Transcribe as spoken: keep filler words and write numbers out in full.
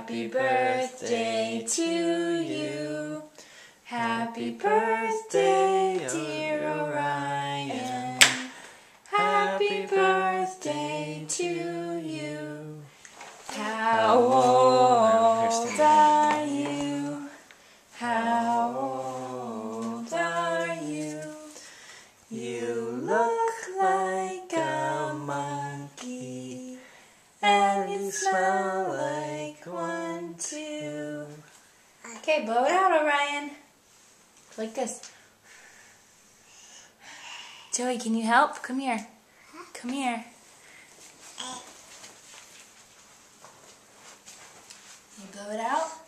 Happy birthday to you. Happy birthday, dear Orion. Happy birthday to you. How old are you? How old are you? You look like a monkey, and you smell like one too. Okay, blow it out, Orion. Like this. Joey, can you help? Come here. Come here. You blow it out?